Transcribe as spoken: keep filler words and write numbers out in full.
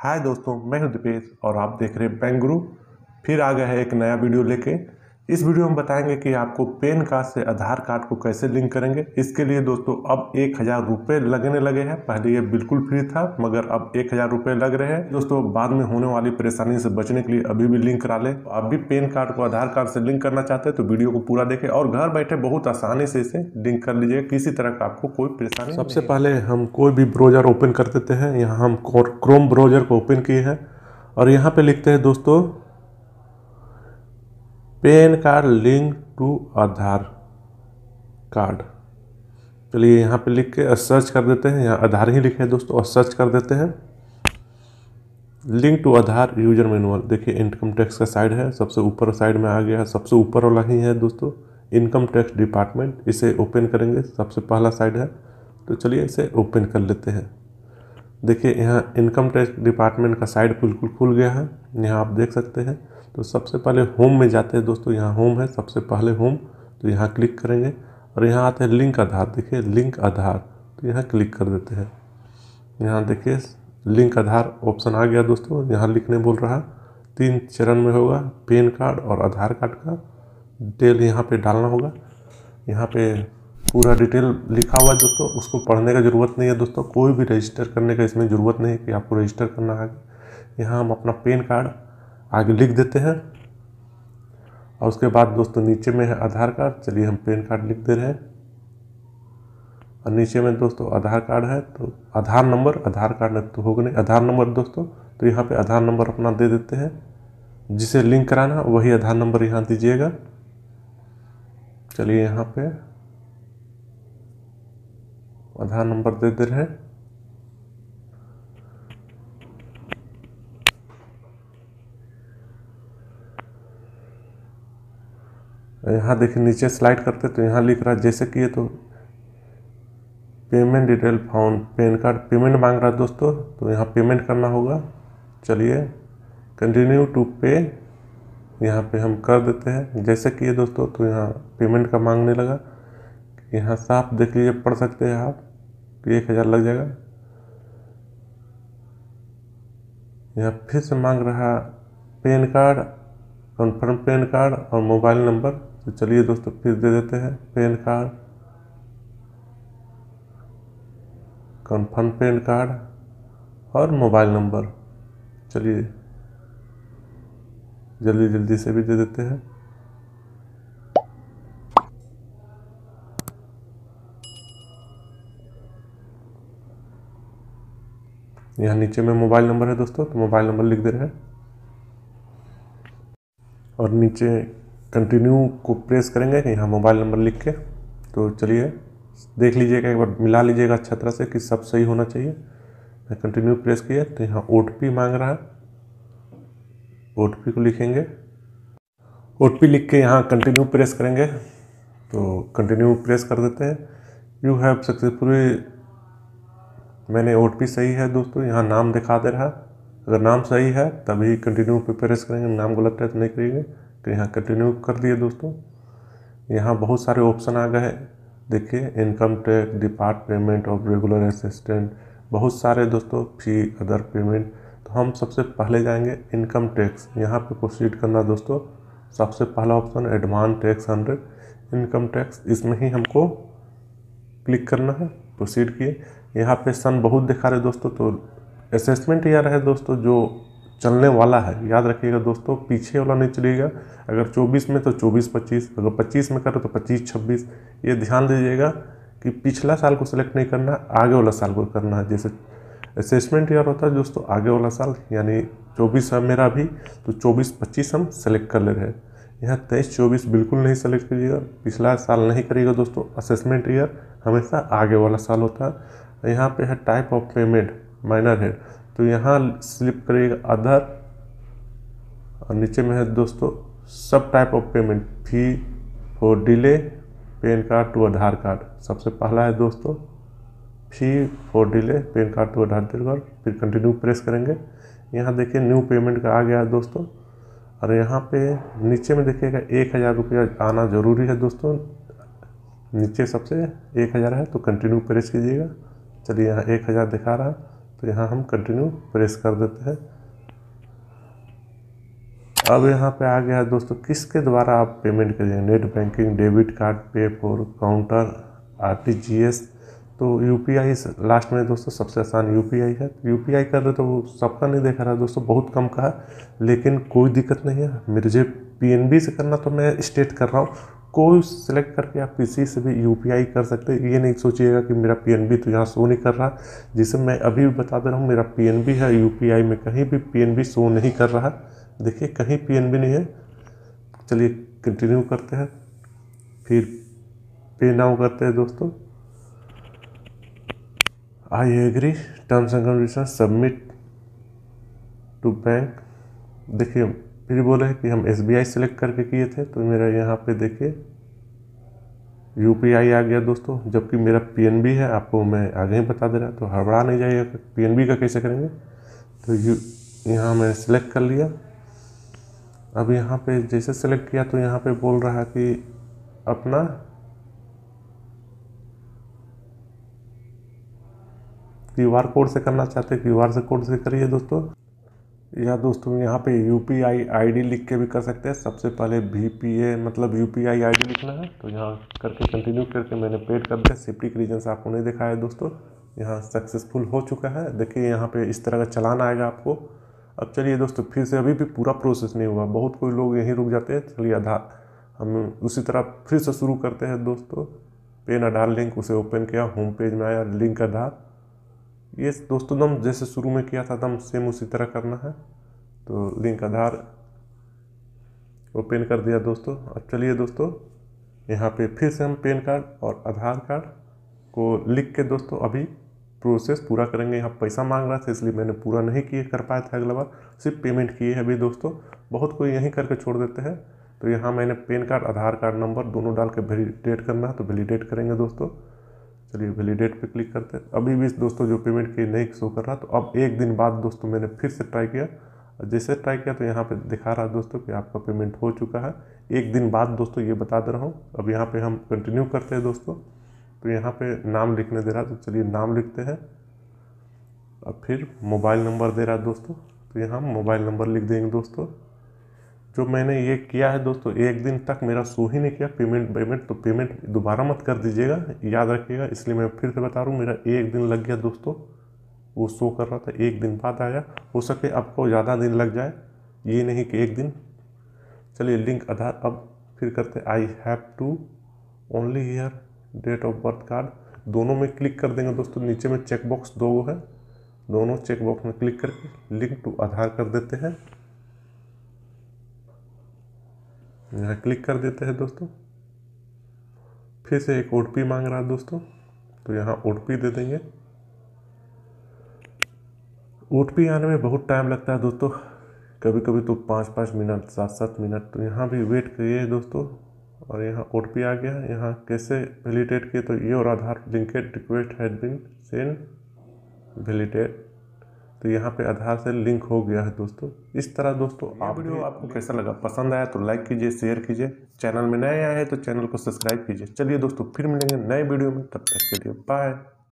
हाय दोस्तों, मैं हूं दीपेश और आप देख रहे हैं बैंक गुरु। फिर आ गया है एक नया वीडियो लेके। इस वीडियो में बताएंगे कि आपको पैन कार्ड से आधार कार्ड को कैसे लिंक करेंगे। इसके लिए दोस्तों अब एक हज़ार रुपये लगने लगे हैं। पहले ये बिल्कुल फ्री था, मगर अब एक हज़ार रुपये लग रहे हैं। दोस्तों बाद में होने वाली परेशानी से बचने के लिए अभी भी लिंक करा ले। आप भी पैन कार्ड को आधार कार्ड से लिंक करना चाहते हैं तो वीडियो को पूरा देखें और घर बैठे बहुत आसानी से इसे लिंक कर लीजिए। किसी तरह का आपको कोई परेशानी। सबसे पहले हम कोई भी ब्राउज़र ओपन कर देते हैं। यहाँ हम क्रोम ब्राउज़र को ओपन किए हैं और यहाँ पे लिखते हैं दोस्तों PAN card link to Aadhaar card. चलिए यहाँ पे लिख के सर्च कर देते हैं। यहाँ आधार ही लिखे है दोस्तों और सर्च कर देते हैं link to Aadhaar user manual. देखिए इनकम टैक्स का साइड है, सबसे ऊपर साइड में आ गया है। सबसे ऊपर वाला ही है दोस्तों इनकम टैक्स डिपार्टमेंट। इसे ओपन करेंगे, सबसे पहला साइड है। तो चलिए इसे ओपन कर लेते हैं। देखिए यहाँ इनकम टैक्स डिपार्टमेंट का साइड बिल्कुल खुल गया है। यहाँ आप देख सकते हैं। तो सबसे पहले होम में जाते हैं दोस्तों। यहाँ होम है, सबसे पहले होम। तो यहाँ क्लिक करेंगे और यहाँ आते हैं लिंक आधार। देखिए लिंक आधार, तो यहाँ क्लिक कर देते हैं। यहाँ देखिए लिंक आधार ऑप्शन आ गया दोस्तों। यहाँ लिखने बोल रहा है तीन चरण में होगा, पैन कार्ड और आधार कार्ड का डिटेल यहाँ पे डालना होगा। यहाँ पे पूरा डिटेल लिखा हुआ है दोस्तों, उसको पढ़ने का ज़रूरत नहीं है दोस्तों। कोई भी रजिस्टर करने का इसमें ज़रूरत नहीं है कि आपको रजिस्टर करना है। यहाँ हम अपना पैन कार्ड आगे लिख देते हैं और उसके बाद दोस्तों नीचे में है आधार कार्ड। चलिए हम पैन कार्ड लिख दे रहे हैं और नीचे में दोस्तों आधार कार्ड है तो आधार नंबर, आधार कार्ड तो होगा नहीं, आधार नंबर दोस्तों। तो यहाँ पे आधार नंबर अपना दे देते हैं। जिसे लिंक कराना वही आधार नंबर यहाँ दीजिएगा। चलिए यहाँ पे आधार नंबर दे दे रहे हैं। यहाँ देखिए नीचे स्लाइड करते तो यहाँ लिख रहा है जैसे कि ये तो payment detail found, PAN card payment मांग रहा है दोस्तों। तो यहाँ पेमेंट करना होगा। चलिए कंटिन्यू टू पे यहाँ पे हम कर देते हैं जैसे कि ये दोस्तों। तो यहाँ पेमेंट का मांगने लगा। यहाँ साफ देख लीजिए, पढ़ सकते हैं आप कि एक हज़ार लग जाएगा। यहाँ फिर से मांग रहा PAN card, confirm PAN card और मोबाइल नंबर। तो चलिए दोस्तों फिर दे देते हैं PAN card, confirm PAN card और मोबाइल नंबर। चलिए जल्दी जल्दी से भी दे देते हैं। यहाँ नीचे में मोबाइल नंबर है दोस्तों, तो मोबाइल नंबर लिख दे रहे हैं और नीचे कंटिन्यू को प्रेस करेंगे यहाँ मोबाइल नंबर लिख के। तो चलिए देख लीजिएगा, एक बार मिला लीजिएगा अच्छा तरह से कि सब सही होना चाहिए। मैं कंटिन्यू प्रेस किया तो यहाँ ओ टी पी मांग रहा है। ओ टी पी को लिखेंगे, ओ टी पी लिख के यहाँ कंटिन्यू प्रेस करेंगे। तो कंटिन्यू प्रेस कर देते हैं। यू हैव सक्सेसफुली, मैंने ओ टी पी सही है दोस्तों, यहाँ नाम दिखा दे रहा है। अगर नाम सही है तभी कंटिन्यू पे प्रेस करेंगे, नाम गलत है तो नहीं करेंगे। तो यहाँ कंटिन्यू कर दिए दोस्तों। यहाँ बहुत सारे ऑप्शन आ गए हैं। देखिए income tax, depart payment of regular assistant, बहुत सारे दोस्तों, फी, अदर पेमेंट। तो हम सबसे पहले जाएंगे इनकम टैक्स। यहाँ पे प्रोसीड करना दोस्तों। सबसे पहला option advance tax hundred income tax, इसमें ही हमको क्लिक करना है। प्रोसीड किए। यहाँ पे सन बहुत दिखा रहे दोस्तों, तो असेसमेंट ईयर है दोस्तों जो चलने वाला है, याद रखिएगा दोस्तों, पीछे वाला नहीं चलिएगा। अगर चौबीस में तो चौबीस पच्चीस, अगर पच्चीस में करो तो पच्चीस छब्बीस। ये ध्यान दीजिएगा कि पिछला साल को सिलेक्ट नहीं करना, आगे वाला साल को करना है। जैसे असेसमेंट ईयर होता है दोस्तों आगे वाला साल, यानी चौबीस है मेरा भी, तो चौबीस पच्चीस हम सेलेक्ट कर ले रहे हैं। यहाँ तेईस चौबीस बिल्कुल नहीं सेलेक्ट कीजिएगा, पिछला साल नहीं करिएगा दोस्तों। असेसमेंट ईयर हमेशा आगे वाला साल होता है। यहाँ पे है टाइप ऑफ पेमेंट माइनर है, तो यहाँ स्लिप करिएगा अदर और नीचे में है दोस्तों सब type of payment, fee for delay PAN card to Aadhaar card. सबसे पहला है दोस्तों fee for delay PAN card to Aadhaar card. फिर कंटिन्यू प्रेस करेंगे। यहाँ देखिए न्यू पेमेंट का आ गया है दोस्तों। और यहाँ पे नीचे में देखिएगा एक हज़ार रुपया आना ज़रूरी है दोस्तों। नीचे सबसे एक हज़ार है तो कंटिन्यू प्रेस कीजिएगा। चलिए यहाँ एक हज़ार दिखा रहा है तो तो यहाँ हम कंटिन्यू प्रेस कर देते हैं। अब यहाँ पे आ गया है दोस्तों किसके द्वारा आप पेमेंट करिए, net banking, debit card, pay for, counter, RTGS. तो यूपीआई लास्ट में दोस्तों सबसे आसान यूपीआई है। तो यूपीआई कर रहे तो वो सबका नहीं देखा रहा दोस्तों, बहुत कम का है, लेकिन कोई दिक्कत नहीं है। मुझे पीएनबी से करना तो मैं स्टेट कर रहा हूँ, कोई सिलेक्ट करके आप किसी से भी यूपीआई कर सकते हैं। ये नहीं सोचिएगा कि मेरा पीएनबी तो यहाँ शो नहीं कर रहा, जिसे मैं अभी भी बता दे रहा हूँ मेरा पीएनबी है। यूपीआई में कहीं भी पीएनबी शो नहीं कर रहा, देखिए कहीं पीएनबी नहीं है। चलिए कंटिन्यू करते हैं, फिर पे नाउ करते हैं दोस्तों। I agree terms and condition, submit to bank. देखिए फिर बोले कि हम एसबीआई सेलेक्ट करके किए थे, तो मेरा यहाँ पे देखिए यूपीआई आ गया दोस्तों, जबकि मेरा पीएनबी है, आपको मैं आगे ही बता दे रहा। तो हड़बड़ा नहीं जाइएगा पीएनबी का कैसे करेंगे। तो यू यहाँ मैंने सेलेक्ट कर लिया। अब यहाँ पे जैसे सेलेक्ट किया तो यहाँ पे बोल रहा है कि अपना क्यूआर कोड से करना चाहते हैं, क्यूआर से कोड से करिए दोस्तों। या दोस्तों यहाँ पे यूपीआई आईडी लिख के भी कर सकते हैं। सबसे पहले वीपीए मतलब यूपीआई आईडी लिखना है। तो यहाँ करके कंटिन्यू करके मैंने पेड कर दिया। सेफ्टी के रीजन से आपको नहीं दिखाया दोस्तों, यहाँ सक्सेसफुल हो चुका है। देखिए यहाँ पे इस तरह का चालान आएगा आपको। अब चलिए दोस्तों फिर से, अभी भी पूरा प्रोसेस नहीं हुआ, बहुत कोई लोग यहीं रुक जाते हैं। चलिए आधार हम उसी तरह फिर से शुरू करते हैं दोस्तों। पेन आधार लिंक, उसे ओपन किया, होम पेज में आया, लिंक आधार। ये दोस्तों दम जैसे शुरू में किया था दम सेम उसी तरह करना है। तो लिंक आधार ओपन कर दिया दोस्तों। अब चलिए दोस्तों यहाँ पे फिर से हम पेन कार्ड और आधार कार्ड को लिख के दोस्तों अभी प्रोसेस पूरा करेंगे। यहाँ पैसा मांग रहा था इसलिए मैंने पूरा नहीं किए कर पाया था, अगला बार सिर्फ पेमेंट किए हैं अभी दोस्तों। बहुत कोई यहीं करके छोड़ देते हैं। तो यहाँ मैंने PAN card, Aadhaar card number दोनों डाल के वैलिडेट करना है, तो वैलिडेट करेंगे दोस्तों। चलिए वैलिडेट पे क्लिक करते हैं। अभी भी दोस्तों जो पेमेंट की नहीं शो कर रहा, तो अब एक दिन बाद दोस्तों मैंने फिर से ट्राई किया। जैसे ट्राई किया तो यहाँ पे दिखा रहा है दोस्तों कि आपका पेमेंट हो चुका है। एक दिन बाद दोस्तों ये बता दे रहा हूँ। अब यहाँ पे हम कंटिन्यू करते हैं दोस्तों। तो यहाँ पे नाम लिखने दे रहा है, तो चलिए नाम लिखते हैं। अब फिर मोबाइल नंबर दे रहा है दोस्तों, तो यहाँ मोबाइल नंबर लिख देंगे दोस्तों। जो मैंने ये किया है दोस्तों, एक दिन तक मेरा शो ही नहीं किया पेमेंट पेमेंट तो पेमेंट दोबारा मत कर दीजिएगा, याद रखिएगा। इसलिए मैं फिर से बता रहा हूँ, मेरा एक दिन लग गया दोस्तों, वो शो कर रहा था, एक दिन बाद आया। हो सके आपको ज़्यादा दिन लग जाए, ये नहीं कि एक दिन। चलिए लिंक आधार, अब फिर करते I have to only here date of birth card, दोनों में क्लिक कर देंगे दोस्तों। नीचे में चेक बॉक्स दो है, दोनों चेक बॉक्स में क्लिक करके लिंक टू आधार कर देते हैं। यहाँ क्लिक कर देते हैं दोस्तों। फिर से एक ओटीपी मांग रहा है दोस्तों, तो यहाँ ओटीपी दे देंगे। ओटीपी आने में बहुत टाइम लगता है दोस्तों, कभी कभी तो पाँच पाँच मिनट सात सात मिनट, तो यहाँ भी वेट करिए दोस्तों। और यहाँ ओटीपी आ गया। यहाँ कैसे वैलिडेट किए, तो ये और Aadhaar linked request had been send validate, तो यहाँ पे आधार से लिंक हो गया है दोस्तों। इस तरह दोस्तों आप वीडियो आपको कैसा लगा, पसंद आया तो लाइक कीजिए, शेयर कीजिए। चैनल में नए आए हैं तो चैनल को सब्सक्राइब कीजिए। चलिए दोस्तों फिर मिलेंगे नए वीडियो में, तब तक के लिए बाय।